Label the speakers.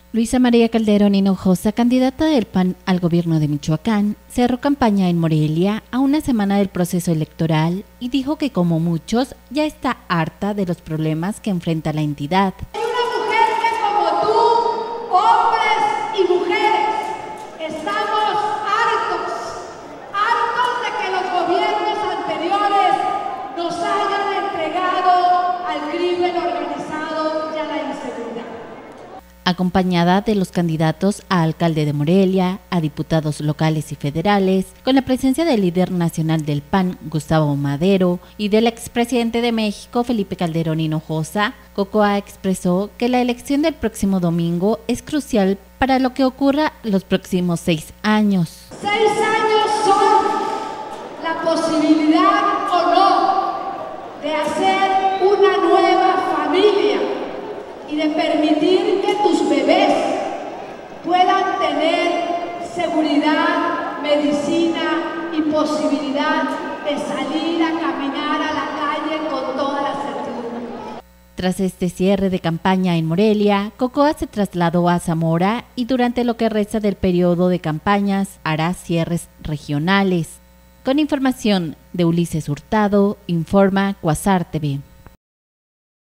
Speaker 1: Luisa María Calderón Hinojosa, candidata del PAN al gobierno de Michoacán, cerró campaña en Morelia a una semana del proceso electoral y dijo que, como muchos, ya está harta de los problemas que enfrenta la entidad.
Speaker 2: Hay una mujer que, como tú, hombres y mujeres, estamos hartos de que los gobiernos anteriores nos hayan entregado al crimen organizado y a la inseguridad.
Speaker 1: Acompañada de los candidatos a alcalde de Morelia, a diputados locales y federales, con la presencia del líder nacional del PAN, Gustavo Madero, y del expresidente de México, Felipe Calderón Hinojosa, Cocoa expresó que la elección del próximo domingo es crucial para lo que ocurra los próximos 6 años.
Speaker 2: 6 años son la posibilidad o no de hacer una nueva familia y de permitir que tus bebés puedan tener seguridad, medicina y posibilidad de salir a caminar a la calle con toda la certidumbre.
Speaker 1: Tras este cierre de campaña en Morelia, Cocoa se trasladó a Zamora y durante lo que resta del periodo de campañas hará cierres regionales. Con información de Ulises Hurtado, informa Quasar TV.